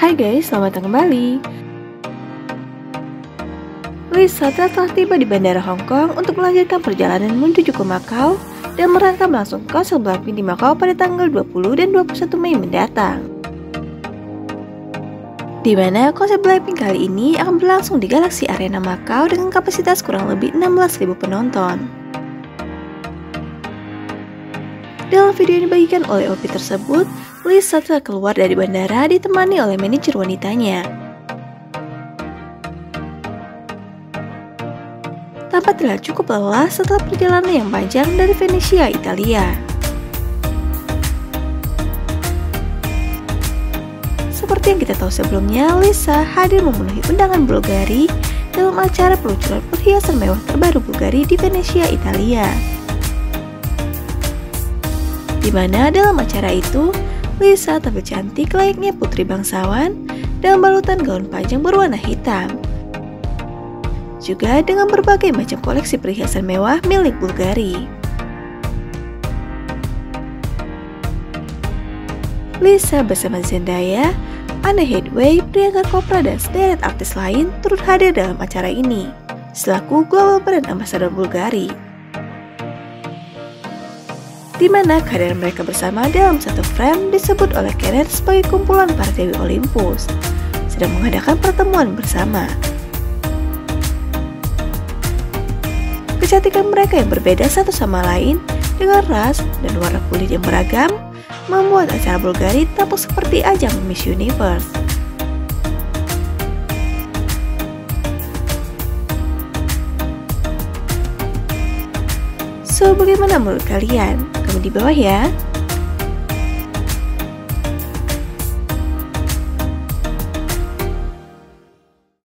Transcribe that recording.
Hai guys, selamat datang kembali. Lisa telah tiba di Bandara Hong Kong untuk melanjutkan perjalanan menuju ke Macau dan merangkap langsung konser Blackpink di Macau pada tanggal 20 dan 21 Mei mendatang. Di mana konser Blackpink kali ini akan berlangsung di Galaxy Arena Macau dengan kapasitas kurang lebih 16.000 penonton. Dalam video yang dibagikan oleh OP tersebut, Lisa telah keluar dari bandara ditemani oleh manajer wanitanya. Tampak terlihat cukup lelah setelah perjalanan yang panjang dari Venesia, Italia. Seperti yang kita tahu sebelumnya, Lisa hadir memenuhi undangan Bulgari dalam acara peluncuran perhiasan mewah terbaru Bulgari di Venesia, Italia. Di mana dalam acara itu, Lisa tampil cantik layaknya putri bangsawan dengan balutan gaun panjang berwarna hitam. Juga dengan berbagai macam koleksi perhiasan mewah milik Bulgari. Lisa bersama Zendaya, Anne Hathaway, Priyanka Chopra, dan sederet artis lain turut hadir dalam acara ini selaku Global Brand Ambassador Bulgari, di mana kehadiran mereka bersama dalam satu frame disebut oleh Kenneth sebagai kumpulan para Dewi Olympus sedang mengadakan pertemuan bersama. Kecantikan mereka yang berbeda satu sama lain dengan ras dan warna kulit yang beragam membuat acara Bulgari tampak seperti ajang Miss Universe. So, bagaimana menurut kalian? Komen di bawah ya.